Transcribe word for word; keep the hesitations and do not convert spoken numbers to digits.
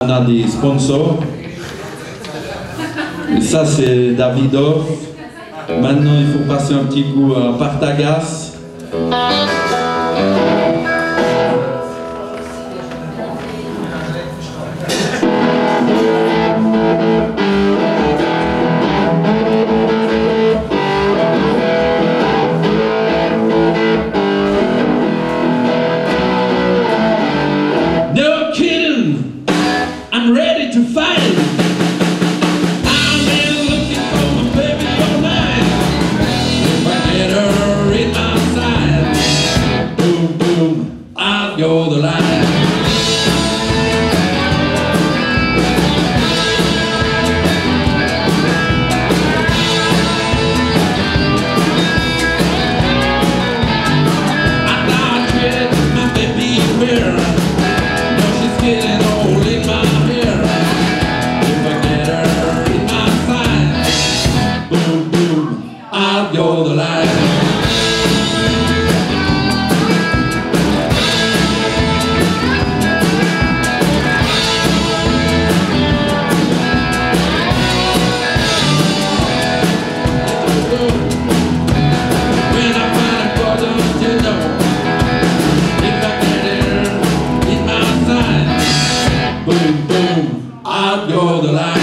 On a des sponsors. Et ça, c'est Davidoff. Maintenant, il faut passer un petit coup à Partagas. No kidding, I'm ready to fight. I've been looking for my baby all night. If I get her in my sight, boom, boom, I'll go the line. I thought I treated my baby fair. Now she's getting old in my hair. If I get her in my sight, boom, boom, I'll go the line. When I find a brother, you know, if I get her in my sight, boom, boom, I'll go the line.